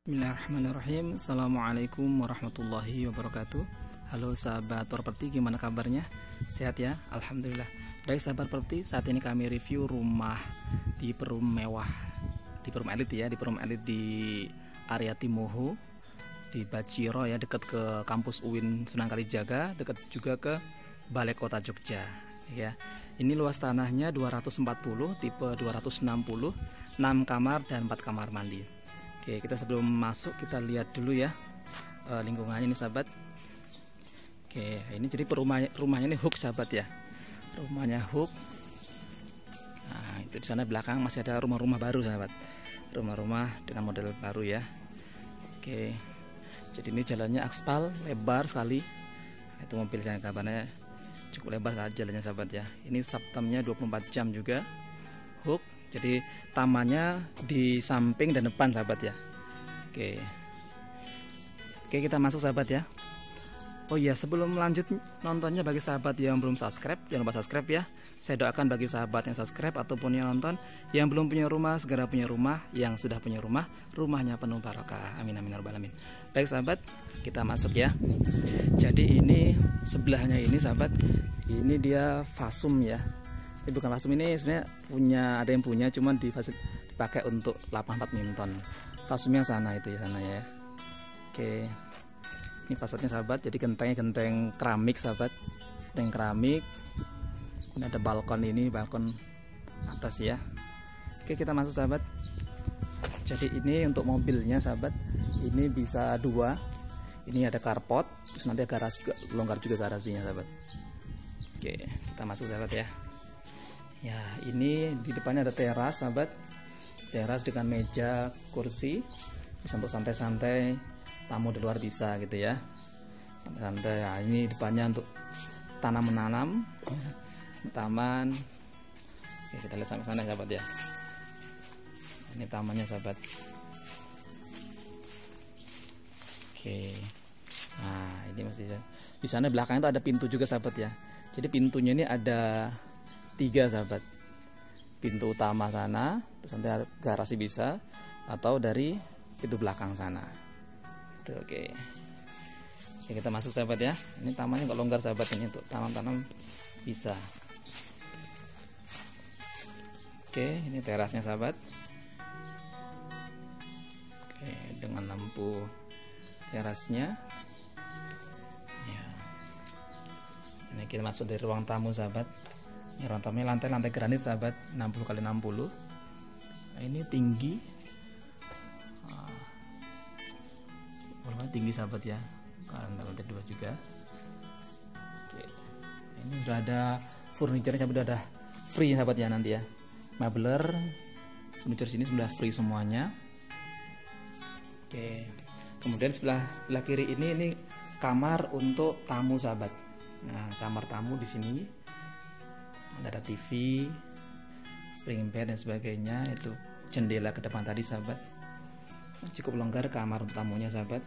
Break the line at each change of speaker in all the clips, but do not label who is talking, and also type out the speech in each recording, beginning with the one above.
Bismillahirrahmanirrahim. Assalamualaikum warahmatullahi wabarakatuh. Halo sahabat properti, gimana kabarnya? Sehat ya? Alhamdulillah. Baik sahabat properti, saat ini kami review rumah di Perum Mewah, di Perum Elit ya, di Perum Elit di area Timoho, di Baciro ya, dekat ke kampus UIN Sunan Kalijaga, dekat juga ke Balai Kota Jogja ya. Ini luas tanahnya 240, tipe 260, 6 kamar dan 4 kamar mandi. Oke, kita sebelum masuk kita lihat dulu ya lingkungannya ini sahabat. Oke, ini jadi rumahnya ini hook sahabat ya. Rumahnya hook. Nah, itu di sana belakang masih ada rumah-rumah baru sahabat. Rumah-rumah dengan model baru ya. Oke. Jadi ini jalannya aspal, lebar sekali. Itu mobil saya kabarnya cukup lebar saat jalannya sahabat ya. Ini Saptamnya 24 jam juga. Hook. Jadi tamannya di samping dan depan sahabat ya. Oke, kita masuk sahabat ya. Oh iya, sebelum lanjut nontonnya, bagi sahabat yang belum subscribe, jangan lupa subscribe ya. Saya doakan bagi sahabat yang subscribe ataupun yang nonton, yang belum punya rumah segera punya rumah, yang sudah punya rumah rumahnya penuh barokah. Amin amin ya rabbal alamin. Baik sahabat, kita masuk ya. Jadi ini sebelahnya ini sahabat, ini dia fasum ya. Ini bukan fasum, ini sebenarnya ada yang punya, cuman dipakai untuk lapangan badminton. Fasumnya sana itu ya, sana ya. Oke, ini fasadnya sahabat. Jadi genteng keramik sahabat, genteng keramik. Ini ada balkon, ini balkon atas ya. Oke, kita masuk sahabat. Jadi ini untuk mobilnya sahabat, ini bisa 2. Ini ada carport, terus nanti garasi juga, longgar juga garasinya sahabat. Oke, kita masuk sahabat ya. Ya, ini di depannya ada teras sahabat. Teras dengan meja, kursi, bisa untuk santai-santai, tamu di luar bisa gitu ya. Santai-santai. Nah, ini depannya untuk tanam menanam, taman. Oke, kita lihat sampai sana sahabat ya. Ini tamannya sahabat. Oke. Nah, ini masih di sana belakangnya itu ada pintu juga sahabat ya. Jadi pintunya ini ada 3 sahabat. Pintu utama sana, terus nanti garasi bisa, atau dari pintu belakang sana. Itu oke. Oke, kita masuk sahabat ya. Ini tamannya kok longgar sahabat, ini untuk tanam-tanam bisa. Oke, ini terasnya sahabat. Oke, dengan lampu terasnya. Ya. Ini kita masuk dari ruang tamu sahabat. Ini ruang tamunya lantai granit sahabat, 60 x 60. Nah, ini tinggi. Tinggi sahabat ya, karena lantai 2 juga. Oke, ini udah ada furniturnya, udah ada free sahabat ya nanti ya. Mebler, furnitur sini sudah free semuanya. Oke, kemudian sebelah kiri ini kamar untuk tamu sahabat. Nah, kamar tamu di sini ada TV, spring bed dan sebagainya. Itu jendela ke depan tadi sahabat. Cukup longgar kamar tamunya sahabat.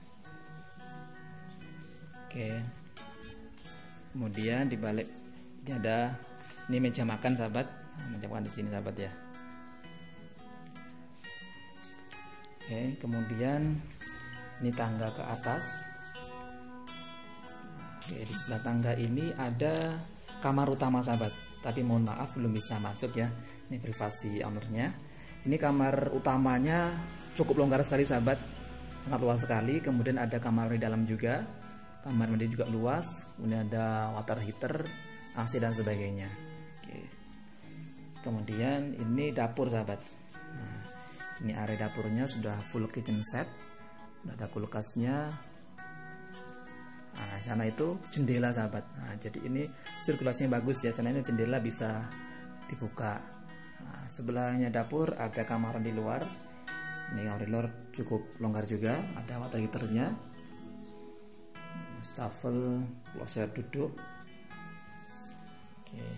Oke, kemudian di balik ini ada meja makan sahabat. Meja makan di sini sahabat ya. Oke, kemudian ini tangga ke atas. Oke, di sebelah tangga ini ada kamar utama sahabat, tapi mohon maaf belum bisa masuk ya, ini privasi ownernya. Ini kamar utamanya cukup longgar sekali sahabat, sangat luas sekali. Kemudian ada kamar di dalam juga, kamar mandi juga luas. Kemudian ada water heater, AC dan sebagainya. Oke. Kemudian ini dapur sahabat. Nah, ini area dapurnya sudah full kitchen set, ada kulkasnya. Nah, sana itu jendela sahabat. Nah, jadi ini sirkulasinya bagus ya, karena ini jendela bisa dibuka. Nah, sebelahnya dapur ada kamar di luar. Ini kamar di luar cukup longgar juga, ada water heaternya, stafel, closet duduk. Oke.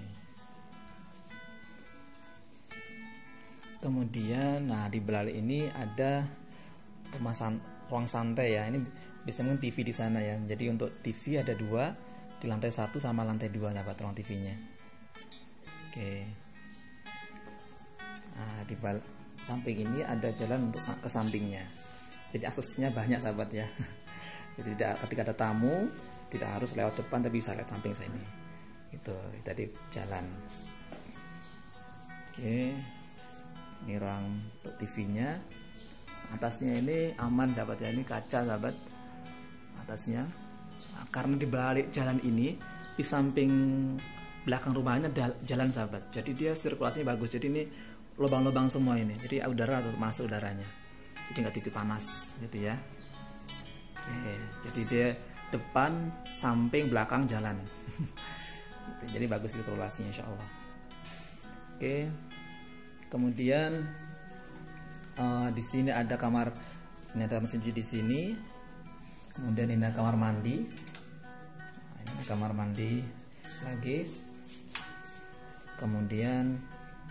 Kemudian, nah di belakang ini ada ruang santai ya. Ini biasanya TV di sana ya. Jadi untuk TV ada 2 di lantai 1 sama lantai 2 sahabat, ruang TV-nya. Oke. Nah, di samping ini ada jalan untuk ke sampingnya. Jadi aksesnya banyak sahabat ya. Jadi ketika ada tamu tidak harus lewat depan tapi bisa lewat samping sini. Itu tadi jalan. Oke, ini ruang untuk TV-nya. Atasnya ini aman sahabat ya, ini kaca sahabat atasnya. Nah, karena di balik jalan ini di samping belakang rumahnya ada jalan sahabat, jadi dia sirkulasinya bagus. Jadi ini lubang-lubang semua ini, jadi udara masuk udaranya, jadi nggak tidur panas gitu ya. Oke, jadi dia depan, samping, belakang jalan. Jadi bagus sirkulasinya insya Allah. Oke, kemudian di sini ada kamar, ini ada mesin cuci di sini. Kemudian ini ada kamar mandi. Nah, ini kamar mandi lagi. Kemudian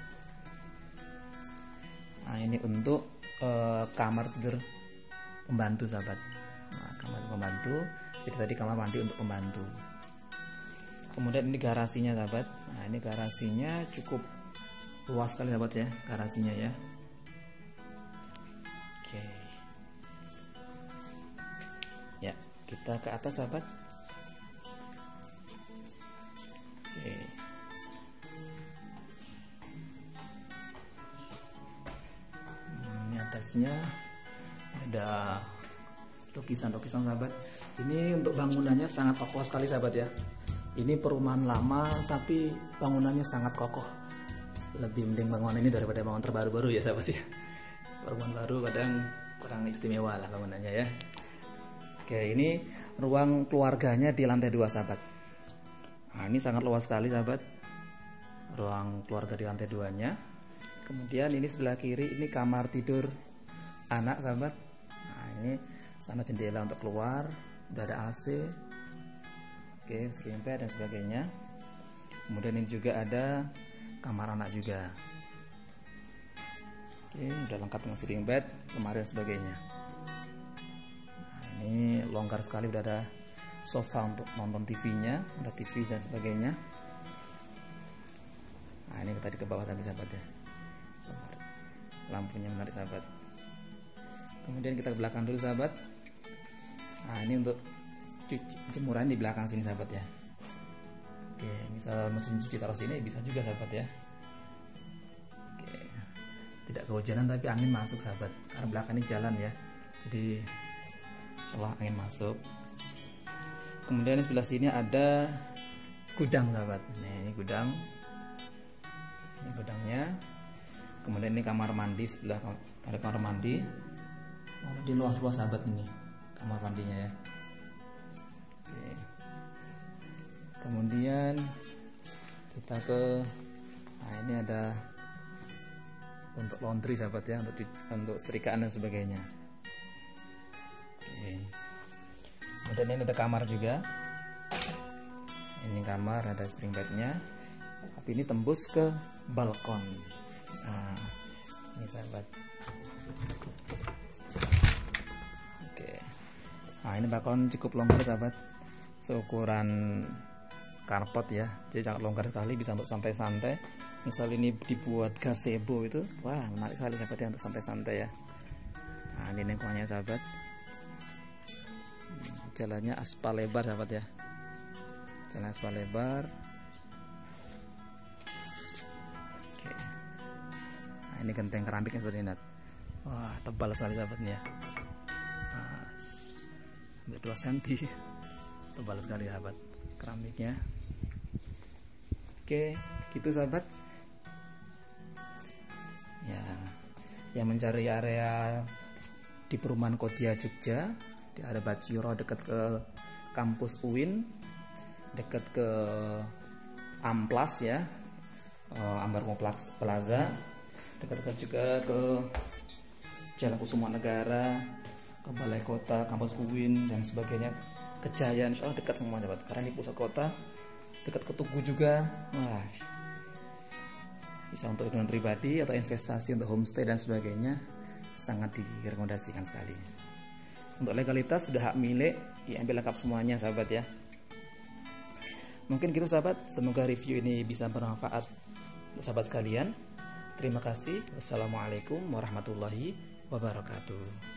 ini untuk kamar tidur pembantu sahabat. Nah, kamar pembantu. Jadi tadi kamar mandi untuk pembantu. Kemudian ini garasinya sahabat. Nah, ini garasinya cukup luas sekali sahabat ya, garasinya ya. Oke. Ya, kita ke atas sahabat. Oke. Ini atasnya ada lukisan-lukisan sahabat. Ini untuk bangunannya sangat kokoh sekali sahabat ya. Ini perumahan lama tapi bangunannya sangat kokoh. Lebih mending bangunan ini daripada bangunan terbaru-baru ya sahabat ya. Perumahan baru kadang kurang istimewa lah bangunannya ya. Oke, ini ruang keluarganya di lantai 2 sahabat. Nah, ini sangat luas sekali sahabat, ruang keluarga di lantai 2-nya. Kemudian ini sebelah kiri ini kamar tidur anak sahabat. Nah, ini sana jendela untuk keluar, udah ada AC, oke, sleeping bed dan sebagainya. Kemudian ini juga ada kamar anak juga. Oke, udah lengkap dengan sleeping bed, lemari dan sebagainya. Nah, ini longgar sekali, udah ada sofa untuk nonton TV-nya, ada TV dan sebagainya. Nah, ini tadi ke bawah tadi sahabat ya. Lampunya menarik sahabat. Kemudian kita ke belakang dulu sahabat. Nah, ini untuk jemuran di belakang sini sahabat ya. Oke, misal mesin cuci taruh sini bisa juga sahabat ya. Oke, tidak kehujanan tapi angin masuk sahabat, karena belakang ini jalan ya, jadi setelah angin masuk. Kemudian di sebelah sini ada gudang sahabat. Nah, ini gudang, ini gudangnya. Kemudian ini kamar mandi, sebelah ada kamar mandi. Oh, di luas-luas sahabat ini kamar mandinya ya. Oke. Kemudian kita ke, nah ini ada untuk laundry sahabat ya, untuk setrikaan dan sebagainya. Oke. Kemudian ini ada kamar juga. Ini kamar, ada spring bednya, tapi ini tembus ke balkon. Nah, ini sahabat. Oke. Nah, ini balkon cukup longgar sahabat, seukuran karpet ya, jadi sangat longgar sekali, bisa untuk santai-santai. Misal ini dibuat gazebo itu, wah menarik sekali sahabat ya, untuk santai-santai ya. Nah, ini lingkungannya sahabat. Jalannya aspal lebar sahabat ya, jalan aspal lebar. Oke. Nah, ini genteng keramiknya seperti ini. Wah, tebal sekali sahabat nih ya. Nah, 2 cm, tebal sekali sahabat keramiknya. Oke, gitu sahabat ya, yang mencari area di perumahan Kodia Jogja, di area Baciro dekat ke kampus UIN, dekat ke Amplas ya, Ambarmo Plaza, dekat juga ke Jalan Kusuma Negara, ke Balai Kota, kampus UIN dan sebagainya, Kejayaan, insya Allah dekat semua sahabat, karena ini pusat kota, dekat ke Tugu juga. Wah, bisa untuk hunian pribadi atau investasi untuk homestay dan sebagainya, sangat direkomendasikan sekali. Untuk legalitas sudah hak milik, diambil lengkap semuanya sahabat ya. Mungkin gitu sahabat, semoga review ini bisa bermanfaat untuk sahabat sekalian. Terima kasih. Wassalamualaikum warahmatullahi wabarakatuh.